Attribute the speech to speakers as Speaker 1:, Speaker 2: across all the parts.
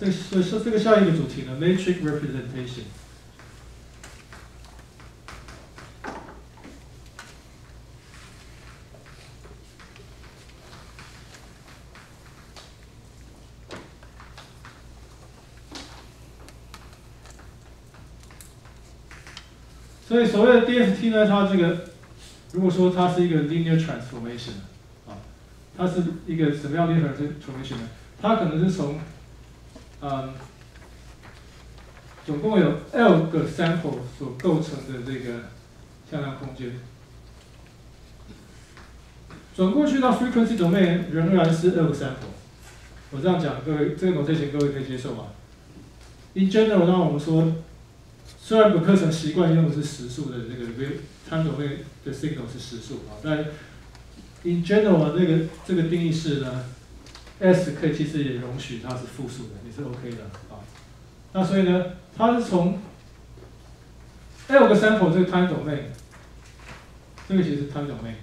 Speaker 1: 这个下一个主题呢 ，matrix representation。所以所谓的 DFT 呢，它这个如果说它是一个 linear transformation 啊，它是一个什么样的 linear transformation 呢？它可能是从总共有 L 个 sample 所构成的这个向量空间，转过去到 frequency domain 仍然是 L 个 sample。我这样讲，各位这个 notation 各位可以接受吗 ？In general， 当我们说。虽然本课程习惯用的是实数的这个 time domain 的 signal 是实数啊，但 in general 这个定义式呢 ，S 可以其实也容许它是复数的，也是 OK 的啊。那所以呢，它是从 L 个 sample 这个 time domain， 这个其实是 time domain，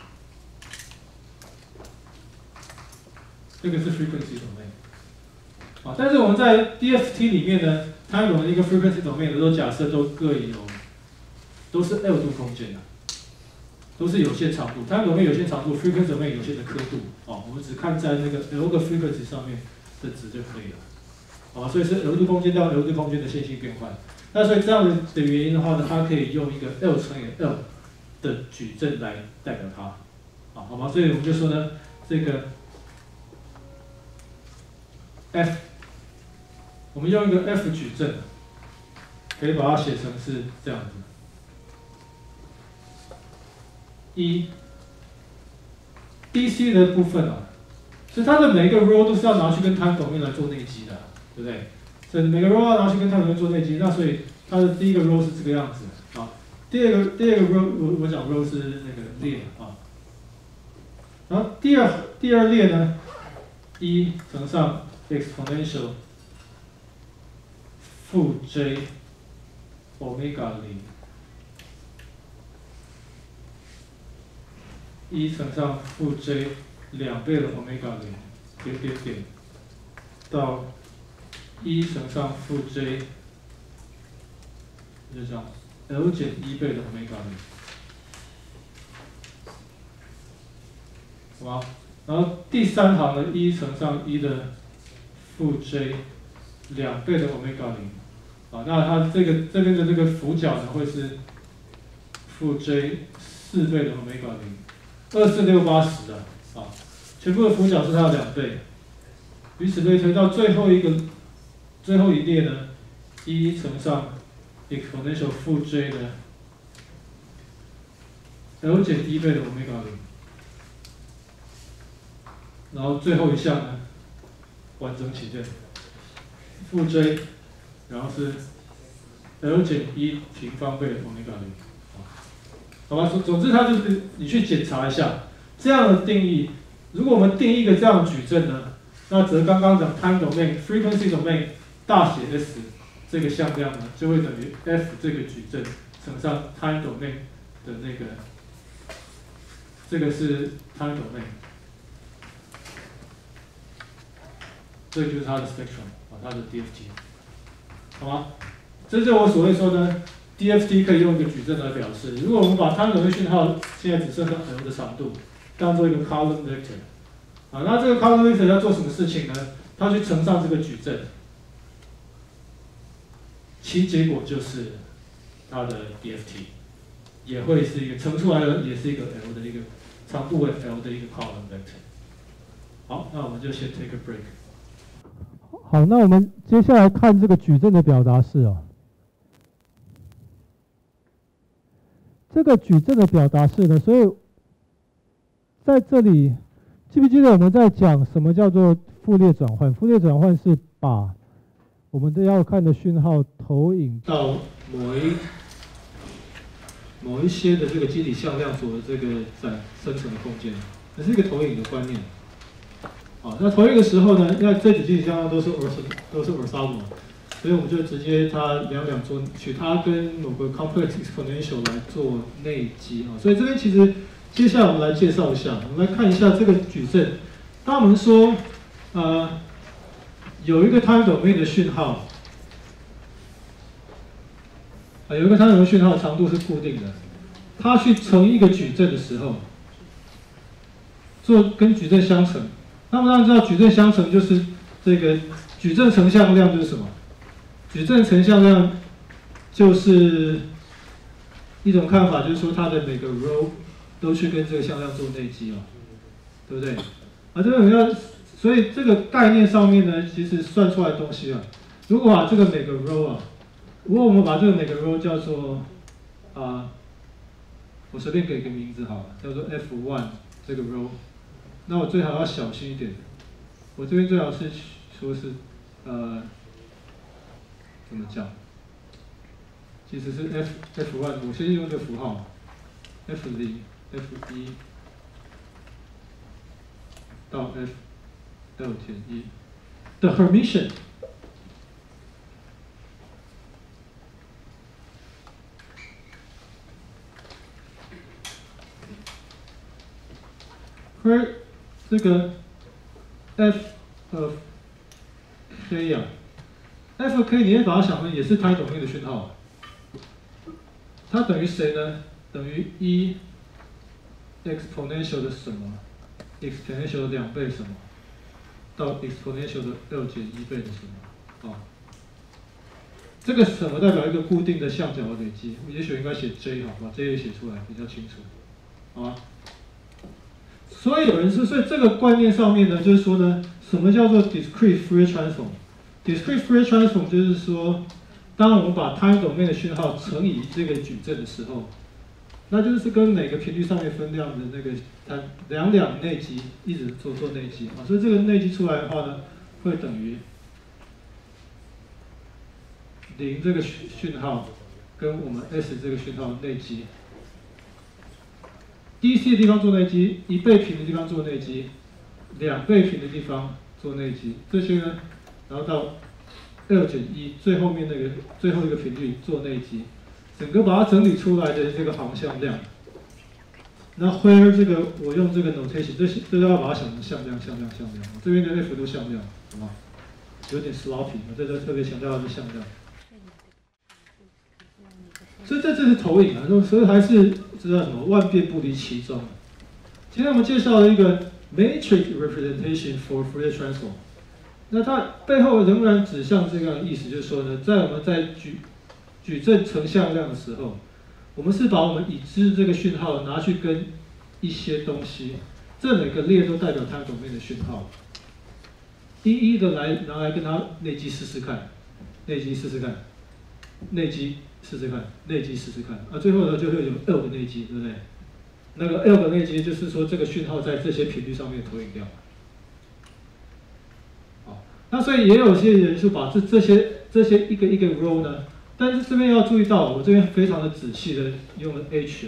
Speaker 1: 这个是 frequency domain 啊。但是我们在 DFT 里面呢。time domain 一个 frequency domain 的都假设都都是 L 度空间的，都是有限长度。time domain 有限长度 ，frequency domain 有限的刻度。哦，我们只看在那个 L 个 frequency 上面的值就可以了。哦，所以是 L 度空间到 L 度空间的线性变换。那所以这样的原因的话呢，它可以用一个 L 乘以 L 的矩阵来代表它。好吗？所以我们就说呢，这个 F。我们用一个 F 矩阵，可以把它写成是这样子：一 DC 的部分啊，所以它的每一个 row 都是要拿去跟 time domain 来做内积的，对不对？所以每个 row 要拿去跟 time domain 做内积，那所以它的第一个 row 是这个样子啊，第二个 row 我讲 row 是那个列啊，然后第二列呢，一乘上 exponential。负 j 欧米伽0，一乘上负 j 2倍的欧米伽0，点点点，到一乘上负 j， 就这样 L 减1倍的欧米伽0，好吧？然后第三行的一乘上1的负 j 2倍的欧米伽0。啊，那它这边的这个辅角呢，会是负 j 4倍的欧米伽0，24680的啊，全部的辅角是它的2倍，以此类推到最后一列呢，一乘上 exponential 负 j 的 L 减1倍的欧米伽0，然后最后一项呢，完整起见，负 j。然后是 L 减1平方倍的欧米伽0，好吧？总之它就是你去检查一下这样的定义。如果我们定义一个这样的矩阵呢，那则刚刚讲 time domain、frequency domain 大写 S 这个向量呢，就会等于 F 这个矩阵乘上 time domain 的那个，这个是 time domain， 这个就是它的 spectrum 啊，它的 DFT。好吗？这就是我所谓说呢 ，DFT 可以用一个矩阵来表示。如果我们把 time domain 讯号现在只剩下 L 的长度，当做一个 column vector， 啊，那这个 column vector 要做什么事情呢？它去乘上这个矩阵，其结果就是它的 DFT， 也会是一个乘出来的，也是一个 L 的一个长度为 L 的一个 column vector。好，那我们就先 take a break。
Speaker 2: 好，那我们接下来看这个矩阵的表达式啊。这个矩阵的表达式呢，所以在这里记不记得我们在讲什么叫做复列转换？复列转换是把我们要看的讯号投影
Speaker 1: 到某一些的这个基底向量所的这个生成的空间，这是一个投影的观念。啊，那投影的时候呢，因为这几基底向量都是 orthogonal， 所以我们就直接它两做取它跟某个 complex exponential 来做内积啊。所以这边其实接下来我们来介绍一下，我们来看一下这个矩阵。当我们说
Speaker 2: 有一个 time domain 的讯号，有一个 time domain 讯号长度是固定的，它去乘一个矩阵的时候，做跟矩阵相乘。那么大家知道矩阵相乘就是这个矩阵乘向量就是什么？矩阵乘向量就是一种看法，就是说它的每个 row 都去跟这个向量做内积嘛，对不对？这个要，所以这个概念上面呢，其实算出来的东西啊，如果把这个每个 row 啊，如果我们把这个每个 row 叫做我随便给个名字好了，叫做 F1 这个 row， 那我最好要小心一点，我这边最好是说是怎么讲？其实是 F1， 我先用这个符号 F0、F1 到 F2.1 的 Hermitian。而这个 F of K 呀，F of K 你也把它想成也是time domain的讯号，它等于谁呢？等于1 exponential 的什么 ？exponential 的2倍什么？到 exponential 的2减1倍的什么？这个什么代表一个固定的向角的累积？也许应该写 J 好，把 J 也写出来比较清楚，好吗？所以有人说，所以这个观念上面呢，就是说呢，什么叫做 discrete Fourier transform？discrete Fourier transform 就是说，当我们把 time domain 的讯号乘以这个矩阵的时候，那就是跟每个频率上面分量的那个它两内积一直做内积啊，所以这个内积出来的话呢，会等于0这个讯号跟我们 S 这个讯号内积。DC 的地方做内积，1倍频的地方做内积，2倍频的地方做内积，这些呢，然后到2减1最后面那个最后一个频率做内积，整个把它整理出来的这个航向量。那 where 这个我用这个 notation， 这要把它想成向量，这边的 F 都向量，好吗？有点 sloppy， 这特别强调的是向量。所以这是投影啊，所以还是知道什么万变不离其宗。今天我们介绍了一个 matrix representation for Fourier transform， 那它背后仍然指向这个意思，就是说呢，在我们在矩阵乘向量的时候，我们是把我们已知这个讯号拿去跟一些东西，这每个列都代表time domain的讯号，一一的拿来跟它内积试试看，内积试试看，内积试试看，内积试试看，最后呢就会有 L 的内积，对不对？那个 L 的内积就是说这个讯号在这些频率上面投影掉。好，那所以也有些人就把这些一个一个 row 呢，但是这边要注意到，我这边非常的仔细的用了 H 啊，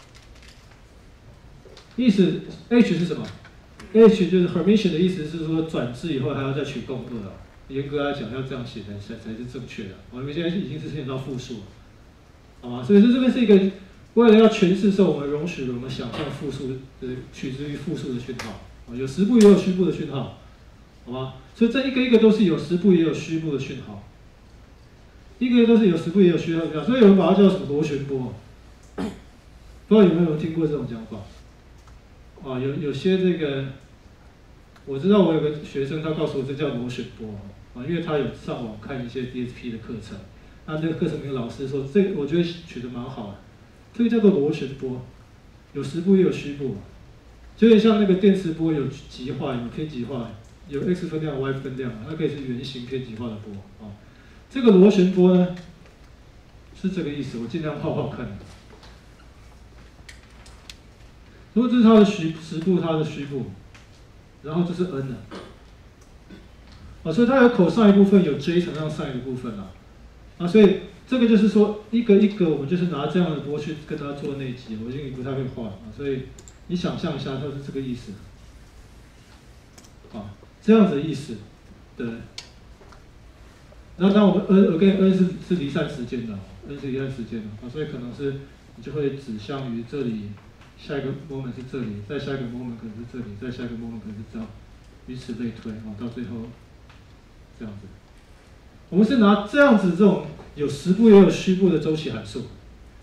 Speaker 2: 意思 H 是什么 ？H 就是 Hermitian 的意思是说转置以后还要再取共2啊。严格来讲，要这样写才是正确的。我们现在已经是写到复数了，好吗？所以这边是一个为了要诠释说我们容许我们想象复数取之于复数的讯号，有实部也有虚部的讯号，好吗？所以这一个一个都是有实部也有虚部的讯号，一个都是有实部也有虚部的讯号，所以有人把它叫什么螺旋波，不知道有没有人听过这种讲法？有些这个我知道，我有个学生他告诉我这叫螺旋波。因为他有上网看一些 DSP 的课程，那个课程里面老师说，这个我觉得取得蛮好的，这个叫做螺旋波，有实部也有虚部，就有点像那个电磁波有极化，有偏极化，有 X 分量、Y 分量，它可以是圆形偏极化的波啊。这个螺旋波呢是这个意思，我尽量画画看。如果这是它的实部，它的虚部，然后这是 n 啊。所以它有 cosine 部分，有 j 乘上 sin 的部分所以这个就是说一个一个，我们就是拿这样的波去跟它做内积，我因为不太会画所以你想象一下，它是这个意思这样子的意思，对。然后当我们 n 是离散时间的 ，n 是离散时间的所以可能是你就会指向于这里，下一个 moment 是这里，再下一个 moment 可能是这里，再下一个 moment 可能是这样，以此类推到最后。
Speaker 1: 这样子。我们是拿这样子这种有实部也有虚部的周期函数，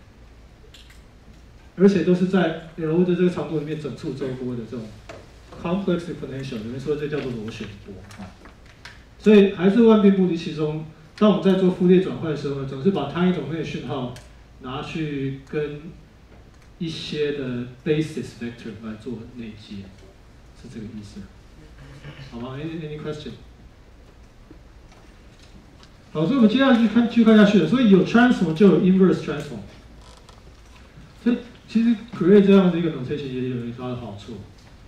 Speaker 1: 而且都是在 L 的这个长度里面整处周波的这种 complex exponential， 里面说这叫做螺旋波啊。所以还是万变不离其宗。当我们在做傅立叶转换的时候呢，总是把单一种类讯号拿去跟一些的 basis vector 来做内接，是这个意思，好吗 ？Any question？ 好，所以我们接下来继续看下去了。所以有 transform 就有 inverse transform。所以其实 create 这样的一个 notation 也有它的好处。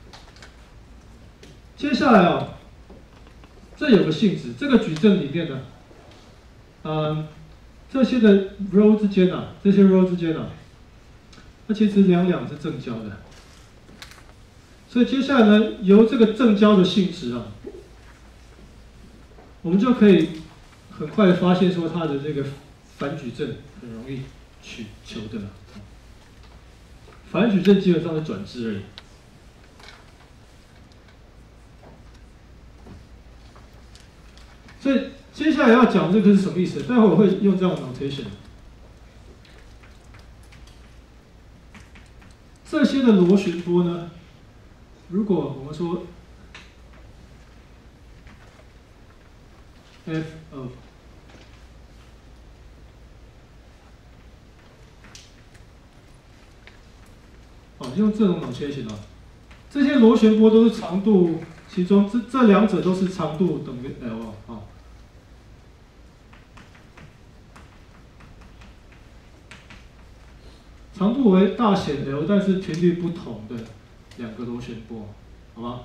Speaker 1: 接下来啊，这有个性质，这个矩阵里面呢，这些的 row 之间啊，这些 row 之间啊，它其实两是正交的。所以接下来呢，由这个正交的性质啊，我们就可以很快的发现说它的这个反矩阵很容易求得。反矩阵基本上是转置而已。所以接下来要讲这个是什么意思？待会我会用这样的 notation。这些的螺旋波呢，如果我们说 f of 用这种 notation 啊，这些螺旋波都是长度，其中这两者都是长度等于 L 啊。长度为大写 L， 但是频率不同的两个螺旋波，好吗？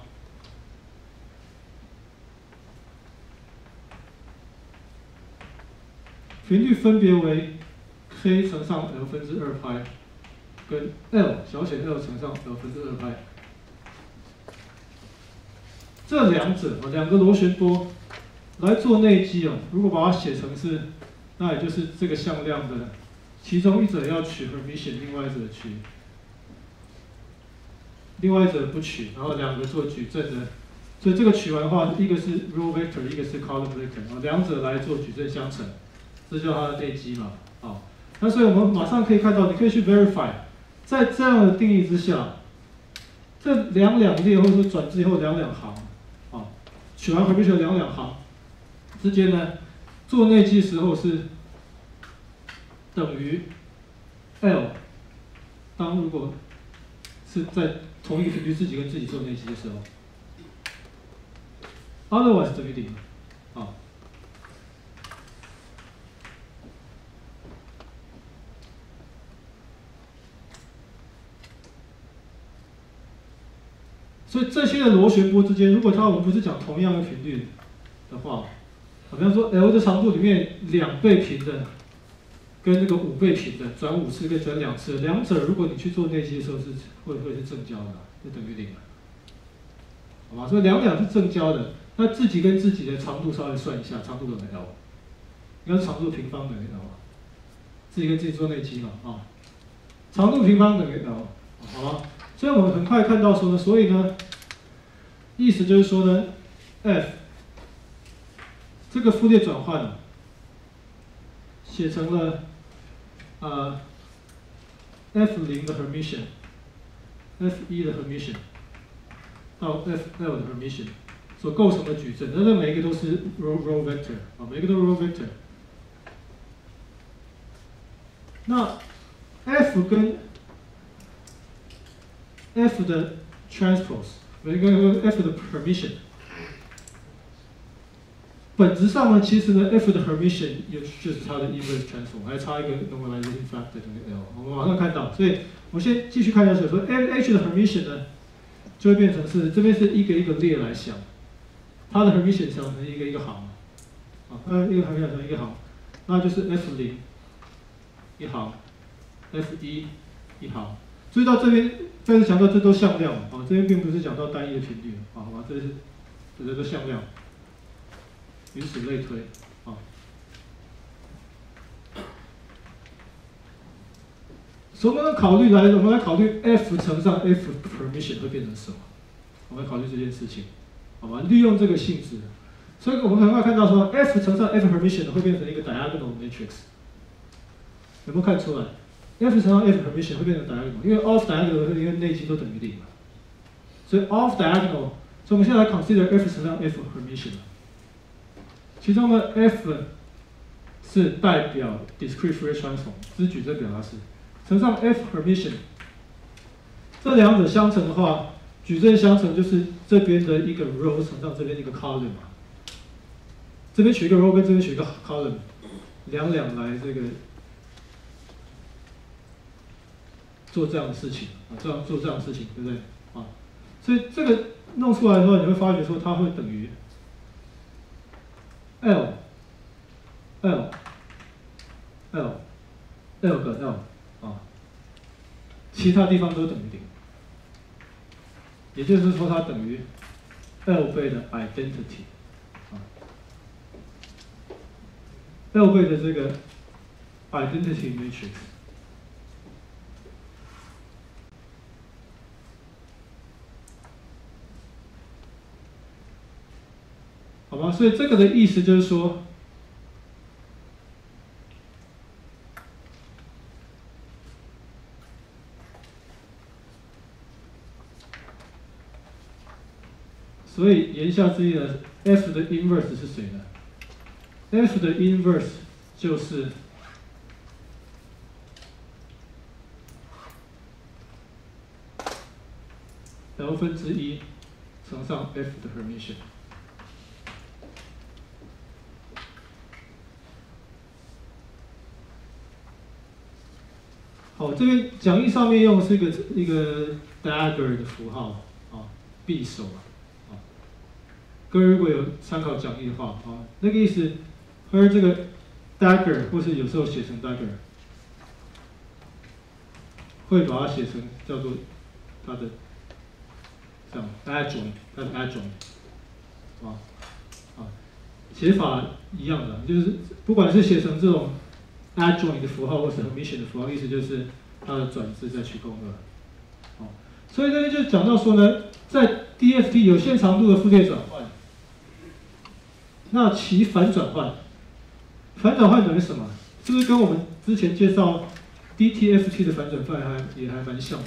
Speaker 1: 频率分别为 k 乘上 L 分之2派，跟 L 小写 L 乘上 L 分之2派。这两者两个螺旋波来做内积哦，如果把它写成是，那也就是这个向量的。其中一者要取 Hermitian， 另外一者取，另外一者不取，然后两个做矩阵的，所以这个取完的话，一个是 row vector， 一个是 column vector， 两者来做矩阵相乘，这就是它的内积嘛，好，那所以我们马上可以看到，你可以去 verify， 在这样的定义之下，这两列或者说转置以后两行，啊，取完 Hermitian 两行之间呢，做内积的时候是。等于 L， 当如果是在同一个频率自己跟自己做内积的时候 ，otherwise 等于0，啊。所以这些的螺旋波之间，如果我们不是讲同样的频率的话，比方说 L 的长度里面2倍频的。跟这个5倍频的转5次跟转2次，两者如果你去做内积的时候是会是正交的，就等于0了，好吧？所以两是正交的，那自己跟自己的长度稍微算一下，长度等于 L， 应该是长度平方等于 L， 自己跟自己做内积嘛，啊，长度平方等于 L， 好吧？所以我们很快看到说呢，所以呢，意思就是说呢 ，F 这个傅立叶转换呢，写成了。F0 的 Hermitian，F1 的 Hermitian， 到 F2 的 Hermitian 所构成的矩阵，那这每一个都是 row vector 啊，每一个都是 row vector。那 F 跟 F 的 transpose， 每一个跟 F 的 Hermitian。本质上呢，其实呢 ，F 的 Hermitian 就是它的 inverse transform， 还差一个 normalization factor 等于 L。我们马上看到，所以我先继续看下去。说 H 的 Hermitian 呢，就会变成是这边是一个列来想，它的 Hermitian 想成一个行，啊，一个 Hermitian 成一个行，那就是 F0 一行 ，F1 一行。注意到这边再次强调，这都向量啊，这边并不是讲到单一的频率啊，好吧，这都向量。以此类推，啊，所以我们来考虑 F 乘上 F Hermitian 会变成什么？我们来考虑这件事情，好吧？利用这个性质，
Speaker 2: 所以我们很快看到说 F 乘上 F Hermitian 会变成一个 diagonal matrix， 有没有看出来 ？F 乘上 F Hermitian 会变成 diagonal， 因为 off diagonal 因为内积都等于0嘛，所以 off diagonal， 所以我们现在来 consider F 乘上 F Hermitian， 其中的 F 是代表 discrete Fourier transform， 这是矩阵表达式，乘上 F Hermitian， 这两者相乘的话，矩阵相乘就是这边的一个 row 乘上这边的一个 column 嘛。这边取一个 row 跟这边取一个 column， 两来这个做这样的事情啊，做这样的事情，对不对啊？所以这个弄出来的时候，你会发觉说它会等于 L 个 L 啊，其他地方都等于0，也就是说它等于 L 倍的 identity。L 倍的这个 identity matrix， 好吧？所以这个的意思就是说，所以言下之意呢 ，F 的 inverse 是谁呢？F 的 inverse 就是 L 分之1乘上 F 的 Hermitian。好，这边讲义上面用的是一个 dagger 的符号啊，匕首啊。各位如果有参考讲义的话啊，那个意思。而这个 dagger 或是有时候写成 dagger， 会把它写成叫做它的这样 adjoint， 它的 adjoint 写法一样的，就是不管是写成这种 adjoint 的符号或是 Hermitian 的符号，意思就是它的转置再取共2。所以这边就讲到说呢，在 DFT 有限长度的复列转换，那其反转换。反转换等于什么？是不是跟我们之前介绍 DTFT 的反转换也还蛮像的？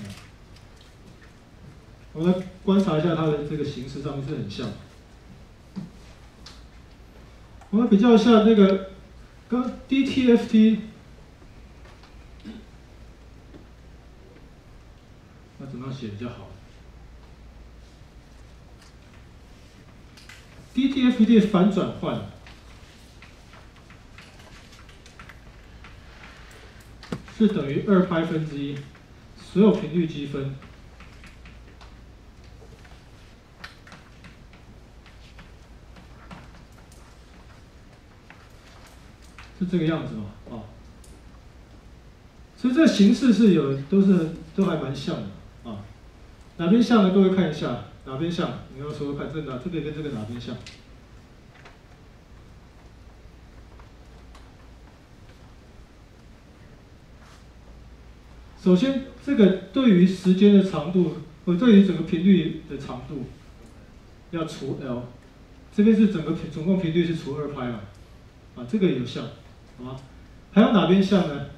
Speaker 2: 我们来观察一下它的这个形式上面是很像。我们比较一下那个跟 DTFT， 那怎么样写比较好 ？DTFT 的反转换。是等于2π分之1，所有频率积分是这个样子嘛？啊，所以这个形式是都还蛮像的啊。哪边像呢？各位看一下，哪边像？你要说看这个跟这个哪边像？首先，这个对于时间的长度，对于整个频率的长度，要除 L， 这边是总共频率是除2π嘛，啊，这个有像，好吗？还有哪边像呢？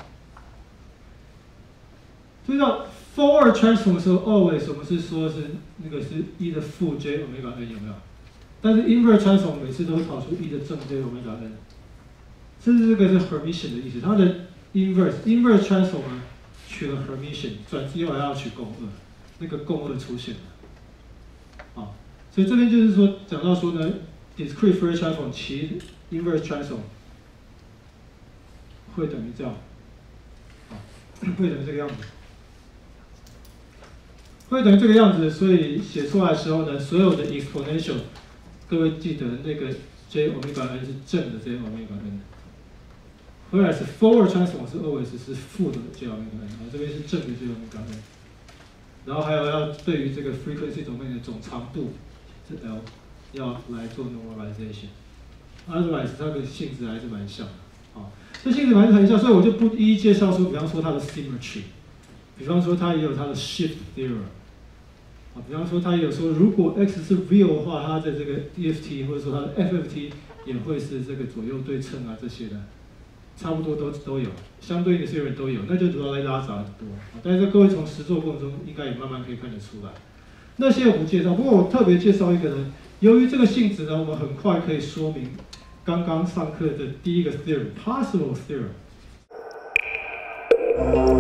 Speaker 2: 注意到 forward transform 的时候 ，always 我们是说是那个是 e 的负 j omega n 有没有？但是 inverse transform 每次都会跑出 e 的正 j omega n， 甚至这个是 Hermitian 的意思，它的 inverse transform 呢？取了 Hermitian， 转之后还要取共2，那个共2出现了，啊，所以这边就是说讲到说呢 ，discrete Fourier transform 其 inverse transform 会等于这样，啊，会等于这个样子，会等于这个样子，所以写出来的时候呢，所有的 exponential， 各位记得那个 j omega n 是正的 j omega n。Whereas forward transform 是 always 是负的 j omega n， 这边是正的 j omega n， 然后还有要对于这个 frequency domain 的总长度是 L， 要来做 normalization。Otherwise 它的性质还是蛮像的，啊，这性质蛮像，所以我就不一一介绍说，比方说它的 symmetry， 比方说它也有它的 shift theorem，
Speaker 1: 比方说他有说，如果 x 是 real 的话，它的这个 DFT 或者说它的 FFT 也会是这个左右对称啊这些的，差不多都有，相对应的 theorem 都有，那就主要来拉杂很多。但是各位从实作过程中应该也慢慢可以看得出来。那些我不介绍，不过我特别介绍一个呢，由于这个性质呢，我们很快可以说明刚刚上课的第一个 theorem，possible theorem。